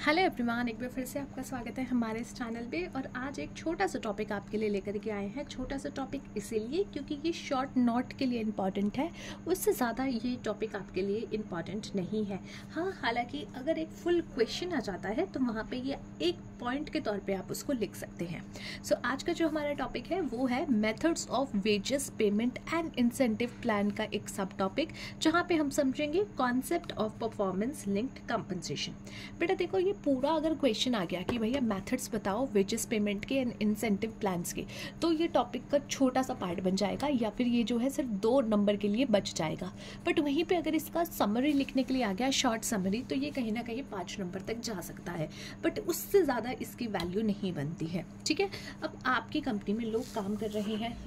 Hello everyone, एक बार फिर से आपका स्वागत है हमारे इस चैनल पे। और आज एक छोटा सा टॉपिक आपके लिए लेकर के आए हैं। छोटा सा टॉपिक इसीलिए क्योंकि ये शॉर्ट नोट के लिए इम्पॉर्टेंट है, उससे ज़्यादा ये टॉपिक आपके लिए इम्पॉर्टेंट नहीं है। हाँ, हालांकि अगर एक फुल क्वेश्चन आ जाता है तो वहाँ पे ये एक पॉइंट के तौर पे आप उसको लिख सकते हैं। सो आज का जो हमारा टॉपिक है वो है methods of wages payment and incentive plan का एक सब टॉपिक, जहाँ पे हम समझेंगे concept of performance linked compensation. बेटा देखो, ये पूरा अगर क्वेश्चन आ गया कि भैया मेथड्स बताओ वेजेस पेमेंट के एंड इंसेंटिव प्लान्स के, तो ये टॉपिक का छोटा सा पार्ट बन जाएगा, या फिर ये जो है सिर्फ 2 नंबर के लिए बच जाएगा। बट वहीं पे अगर इसका समरी लिखने के लिए आ गया, शॉर्ट समरी, तो ये कहीं ना कहीं 5 नंबर तक जा सकता है, बट उससे ज़्यादा इसकी वैल्यू नहीं बनती है। ठीक है, अब आपकी कंपनी में लोग काम कर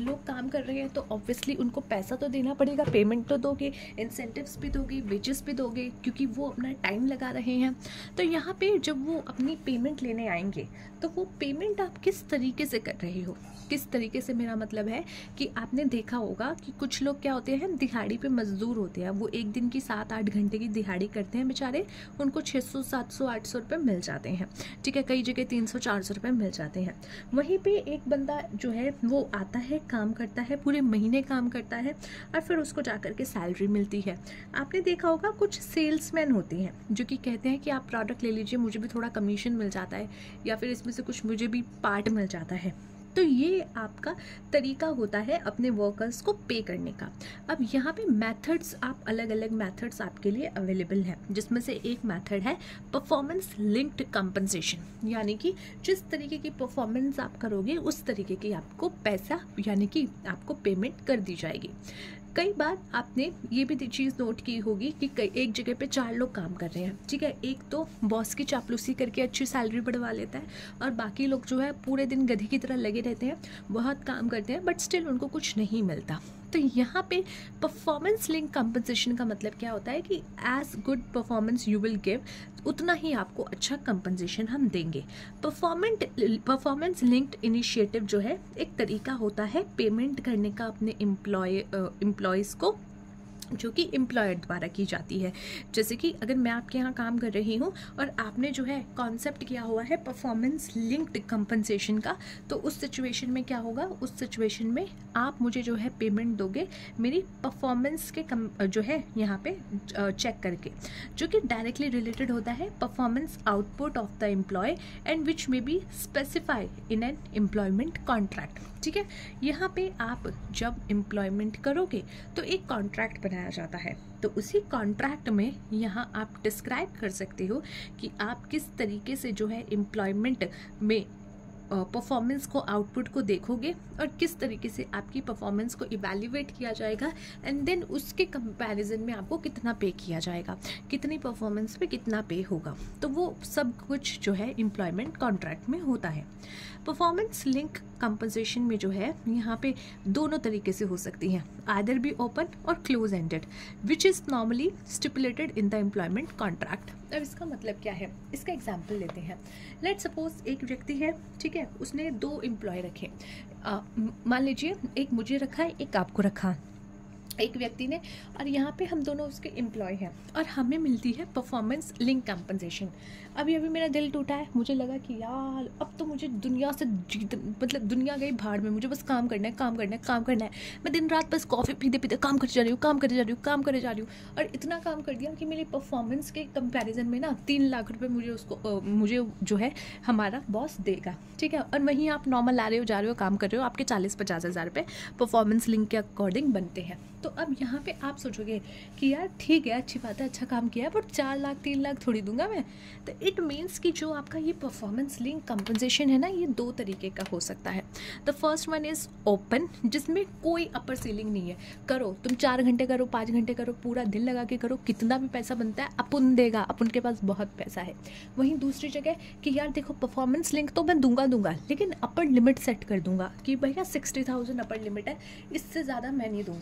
रहे हैं तो ऑब्वियसली उनको पैसा तो देना पड़ेगा, पेमेंट तो दोगे, इंसेंटिव्स भी दोगे, वेजेस भी दोगे, क्योंकि वो अपना टाइम लगा रहे हैं। तो यहाँ पे जब वो अपनी पेमेंट लेने आएंगे तो वो पेमेंट आप किस तरीके से कर रहे हो। किस तरीके से मेरा मतलब है कि आपने देखा होगा कि कुछ लोग क्या होते हैं, दिहाड़ी पे मजदूर होते हैं। वो एक दिन की 7-8 घंटे की दिहाड़ी करते हैं बेचारे, उनको 600, 700, 800 रुपये मिल जाते हैं। ठीक है, कई जगह 300, 400 रुपये मिल जाते हैं। वहीं पे एक बंदा जो है वो आता है, काम करता है, पूरे महीने काम करता है और फिर उसको जाकर के सैलरी मिलती है। आपने देखा होगा कुछ सेल्समैन होते हैं जो कि कहते हैं कि आप प्रोडक्ट ले लीजिए, मुझे भी थोड़ा कमीशन मिल जाता है, या फिर इसमें से कुछ मुझे भी पार्ट मिल जाता है। तो ये आपका तरीका होता है अपने वर्कर्स को पे करने का। अब यहाँ पे मेथड्स, आप अलग अलग मेथड्स आपके लिए अवेलेबल हैं, जिसमें से एक मेथड है परफॉर्मेंस लिंक्ड कंपनसेशन, यानी कि जिस तरीके की परफॉर्मेंस आप करोगे उस तरीके की आपको पैसा, यानी कि आपको पेमेंट कर दी जाएगी। कई बार आपने ये भी चीज़ नोट की होगी कि एक जगह पे 4 लोग काम कर रहे हैं। ठीक है, एक तो बॉस की चापलूसी करके अच्छी सैलरी बढ़वा लेता है और बाकी लोग जो है पूरे दिन गधी की तरह लगे रहते हैं, बहुत काम करते हैं, बट स्टिल उनको कुछ नहीं मिलता। तो यहाँ पे परफॉर्मेंस लिंक कंपनसेशन का मतलब क्या होता है कि as good performance you will give, उतना ही आपको अच्छा कंपनसेशन हम देंगे। परफॉर्मेंस लिंक्ड इनिशिएटिव जो है एक तरीका होता है पेमेंट करने का अपने एम्प्लॉयज़ को, जो कि एम्प्लॉयर द्वारा की जाती है। जैसे कि अगर मैं आपके यहाँ काम कर रही हूँ और आपने जो है कॉन्सेप्ट किया हुआ है परफॉर्मेंस लिंक्ड कंपनसेशन का, तो उस सिचुएशन में क्या होगा, उस सिचुएशन में आप मुझे जो है पेमेंट दोगे मेरी परफॉर्मेंस के जो है यहाँ पे चेक करके, जो कि डायरेक्टली रिलेटेड होता है performance output of the employee and which may be specify in an employment contract. ठीक है, यहाँ पे आप जब एम्प्लॉयमेंट करोगे तो एक कॉन्ट्रैक्ट बनाया जाता है, तो उसी कॉन्ट्रैक्ट में यहाँ आप डिस्क्राइब कर सकते हो कि आप किस तरीके से जो है एम्प्लॉयमेंट में परफॉर्मेंस को, आउटपुट को देखोगे और किस तरीके से आपकी परफॉर्मेंस को इवैल्यूएट किया जाएगा, एंड देन उसके कंपैरिजन में आपको कितना पे किया जाएगा, कितनी परफॉर्मेंस पे कितना पे होगा। तो वो सब कुछ जो है एम्प्लॉयमेंट कॉन्ट्रैक्ट में होता है। परफॉर्मेंस लिंक कंपनसेशन में जो है यहाँ पे दोनों तरीके से हो सकती हैं, आइदर बी ओपन और close ended, which is normally stipulated in the employment contract. अब इसका मतलब क्या है, इसका एग्जाम्पल लेते हैं। लेट सपोज एक व्यक्ति है, ठीक है, उसने 2 एम्प्लॉय रखे। मान लीजिए एक मुझे रखा है, एक आपको रखा, एक व्यक्ति ने, और यहाँ पे हम दोनों उसके एम्प्लॉय हैं और हमें मिलती है परफॉर्मेंस लिंक कंपनसेशन। अभी मेरा दिल टूटा है, मुझे लगा कि यार अब तो मुझे दुनिया से मतलब दुनिया गई भाड़ में, मुझे बस काम करना है, काम करना है, काम करना है। मैं दिन रात बस कॉफ़ी पीते पीते काम करे जा रही हूँ, काम करे जा रही हूँ, और इतना काम कर दिया कि मेरी परफॉर्मेंस के कंपैरिजन में ना 3 लाख रुपये मुझे जो है हमारा बॉस देगा। ठीक है, और वहीं आप नॉर्मल आ रहे हो, जा रहे हो, काम कर रहे हो, आपके 40-50 हज़ार रुपये परफॉर्मेंस लिंक के अकॉर्डिंग बनते हैं। तो अब यहाँ पे आप सोचोगे कि यार ठीक है, अच्छी बात है, अच्छा काम किया है, बट 4 लाख 3 लाख थोड़ी दूंगा मैं। तो इट मीन्स कि जो आपका ये परफॉर्मेंस लिंक कंपनसेशन है ना, ये 2 तरीके का हो सकता है। The first one is open, जिसमें कोई अपर सीलिंग नहीं है, करो तुम 4 घंटे करो, 5 घंटे करो, पूरा दिन लगा के करो, कितना भी पैसा बनता है अपन देगा, अपन के पास बहुत पैसा है। वहीं दूसरी जगह कि यार देखो परफॉर्मेंस लिंक तो मैं दूंगा, लेकिन अपर लिमिट सेट कर दूंगा कि भैया 60,000 अपर लिमिट है, इससे ज़्यादा मैं नहीं दूंगा। तो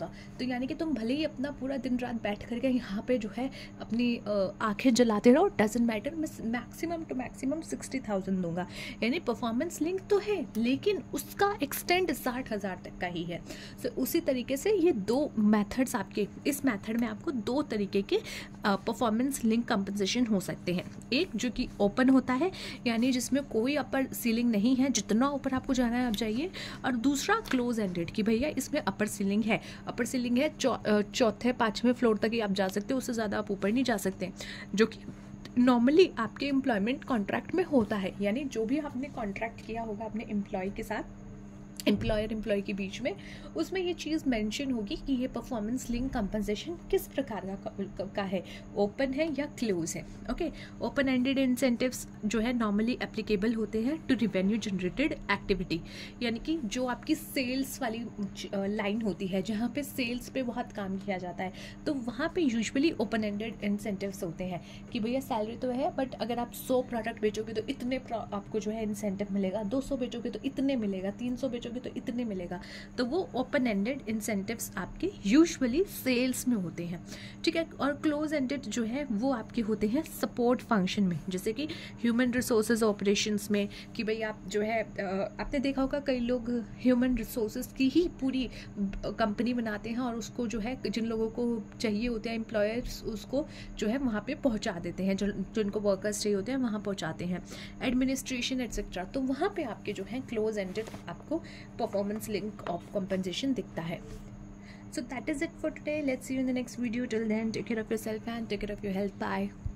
यानी कि तुम भले ही अपना पूरा दिन रात बैठ करके यहाँ पे जो है अपनी आंखें जलाते रहो, डजेंट मैटर, मैं मैक्सिमम टू मैक्सिमम 60,000 दूंगा। यानी परफॉर्मेंस लिंक तो है लेकिन उसका एक्सटेंड 60,000 तक का ही है। सो उसी तरीके से ये दो मेथड्स आपके, इस मेथड में आपको दो तरीके के परफॉर्मेंस लिंक कंपनसेशन हो सकते हैं। एक जो कि ओपन होता है, यानी जिसमें कोई अपर सीलिंग नहीं है, जितना ऊपर आपको जाना है आप जाइए। और दूसरा क्लोज एंडेड कि भैया इसमें अपर सीलिंग है, अपर सीलिंग है, चौथे 5वें फ्लोर तक ही आप जा सकते हो, उससे ज़्यादा आप ऊपर नहीं जा सकते, जो कि नॉर्मली आपके एम्प्लॉयमेंट कॉन्ट्रैक्ट में होता है। यानी जो भी आपने कॉन्ट्रैक्ट किया होगा अपने एम्प्लॉय के साथ, एम्प्लॉयर एम्प्लॉय के बीच में, उसमें ये चीज़ मेंशन होगी कि ये परफॉर्मेंस लिंक कंपनसेशन किस प्रकार का है, ओपन है या क्लोज है। ओके, ओपन एंडेड इंसेंटिव्स जो है नॉर्मली एप्लीकेबल होते हैं टू रिवेन्यू जनरेटेड एक्टिविटी, यानी कि जो आपकी सेल्स वाली लाइन होती है, जहाँ पे सेल्स पे बहुत काम किया जाता है, तो वहाँ पे यूजुअली ओपन एंडेड इंसेंटिव्स होते हैं कि भैया सैलरी तो है बट अगर आप 100 प्रोडक्ट बेचोगे तो इतने आपको जो है इंसेंटिव मिलेगा, 200 बेचोगे तो इतने मिलेगा, 300 बेचोगे तो इतने मिलेगा। तो वो ओपन एंडेड इंसेंटिव्स आपके यूजुअली सेल्स में होते हैं, ठीक है। और क्लोज एंडेड जो है वो आपके होते हैं सपोर्ट फंक्शन में, जैसे कि ह्यूमन रिसोर्सेज ऑपरेशंस में, कि भाई आप जो है आपने देखा होगा कई लोग ह्यूमन रिसोर्सेज की ही पूरी कंपनी बनाते हैं और उसको जो है जिन लोगों को चाहिए होते हैं एम्प्लॉयर्स, उसको जो है वहाँ पे पहुँचा देते हैं, जिनको वर्कर्स चाहिए होते हैं वहाँ पहुँचाते हैं, एडमिनिस्ट्रेशन एटसेट्रा। तो वहाँ पे आपके जो है क्लोज एंडेड आपको परफॉर्मेंस लिंक ऑफ कंपनसेशन दिखता है। So that is it for today. Let's see you in the next video. Till then, take care of yourself and take care of your health. Bye.